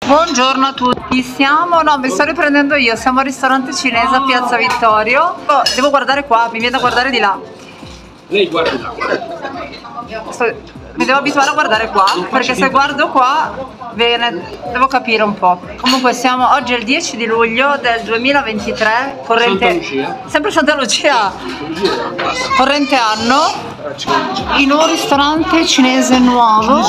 Buongiorno a tutti, no, mi sto riprendendo io, siamo al ristorante cinese a Piazza Vittorio. Oh, devo guardare qua, mi viene da guardare di là. Lei guardi là. Mi devo abituare a guardare qua, perché se guardo qua, devo capire un po'. Comunque oggi è il 10 di luglio del 2023, sempre Santa Lucia, corrente anno, in un ristorante cinese nuovo.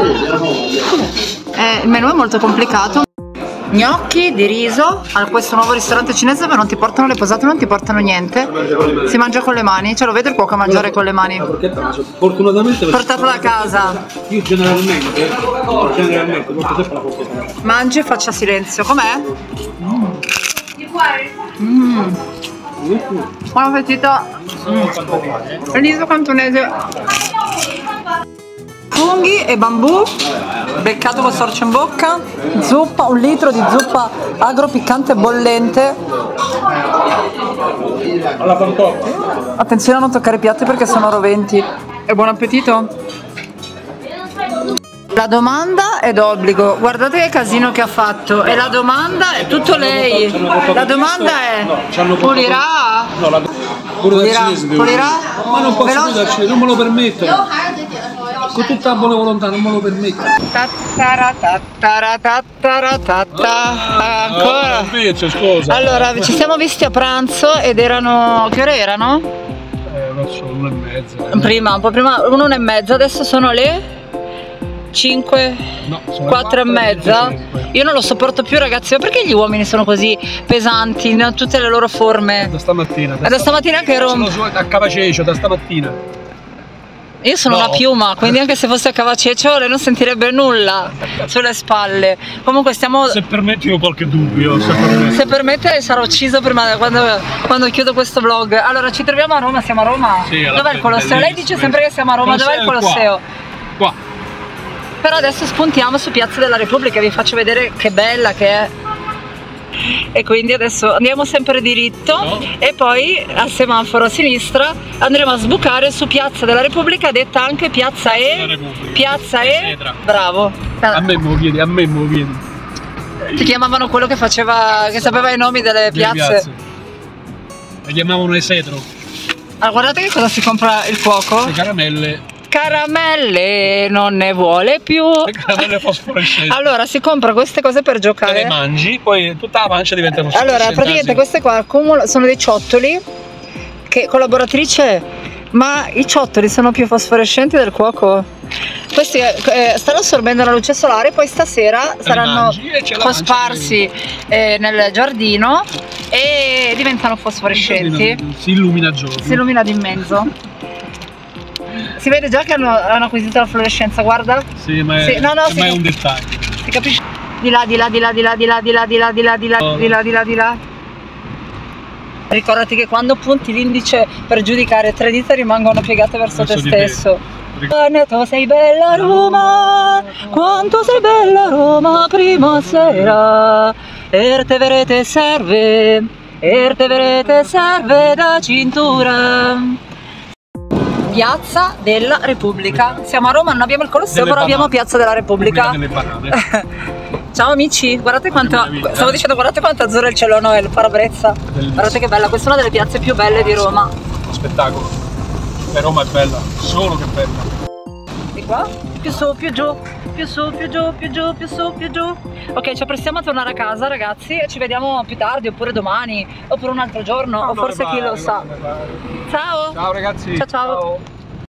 Il menù è molto complicato. Gnocchi di riso a questo nuovo ristorante cinese dove non ti portano le posate, non ti portano niente, si mangia con le mani, lo vedo il cuoco a mangiare con le mani. Fortunatamente portato da casa. Io generalmente porto sempre la forchetta. Mangi e faccia silenzio. Com'è? Buon appetito. Riso cantonese. Funghi e bambù beccato col sorcio in bocca, zuppa, 1 litro di zuppa agropiccante bollente. Alla pantoffa. Attenzione a non toccare i piatti perché sono roventi. E buon appetito. La domanda è d'obbligo, guardate che casino che ha fatto, e la domanda è tutto lei. La domanda è: pulirà? No, pulirà? Ma non posso più dal cinese, non me lo permettono. Con tutta la buona volontà non me lo permetto. Ancora. Invece, scusa. Allora, ci siamo visti a pranzo ed erano... Che ore erano? Verso 1:30. Prima, un po' prima, 1:30, adesso sono le 5, no, 4:30. Io non lo sopporto più, ragazzi, ma perché gli uomini sono così pesanti in tutte le loro forme? Da stamattina. Da stamattina che ero... Sono a Cavacecio, da stamattina. Io sono una piuma, quindi anche se fosse a Cavacecio lei non sentirebbe nulla sulle spalle. Comunque stiamo... Se permetti io ho qualche dubbio, se permette sarò ucciso prima quando chiudo questo vlog. Allora, ci troviamo a Roma, siamo a Roma? Sì, dov'è il Colosseo? Lei dice sempre che siamo a Roma, dov'è il Colosseo? Qua. Però adesso spuntiamo su Piazza della Repubblica, vi faccio vedere che bella che è. E quindi adesso andiamo sempre diritto e poi al semaforo a sinistra andremo a sbucare su Piazza della Repubblica, detta anche Piazza E. Piazza E. Bravo. A me me lo chiedi. Ti chiamavano quello che sapeva i nomi delle piazze. Mi chiamavano Esetro. Allora, guardate che cosa si compra il cuoco. Le caramelle. Caramelle non ne vuole più. Le caramelle fosforescenti. Allora si compra queste cose per giocare. Te le mangi, poi tutta la pancia diventa fosforescente. Allora praticamente queste qua sono dei ciottoli. Che collaboratrice, ma i ciottoli sono più fosforescenti del cuoco. Questi stanno assorbendo la luce solare, poi stasera saranno cosparsi nel giardino e diventano fosforescenti. Si illumina a giorno. Si illumina di mezzo. Si vede già che hanno acquisito la fluorescenza, guarda. Sì, ma è, no, ma è un dettaglio. Si capisce? Di là. Ricordati che quando punti l'indice per giudicare 3 dita rimangono piegate verso te stesso. Quanto sei bella Roma, quanto sei bella Roma, prima sera. Erteverete serve da cintura. Piazza della Repubblica. Siamo a Roma, non abbiamo il Colosseo, però abbiamo Piazza della Repubblica. Ciao amici, guardate quanto... Stavo dicendo, guardate quanto azzurro è il cielo, no, è il parabrezza. Guardate che bella, questa è una delle piazze più belle di Roma. Spettacolo. E Roma è bella, solo che bella. Di qua? Più su, più giù, più su, più giù, più giù, più su, più giù. Ok, ci apprestiamo a tornare a casa, ragazzi, e ci vediamo più tardi, oppure domani, oppure un altro giorno, o forse chi lo sa. Ciao! Ciao ragazzi! Ciao!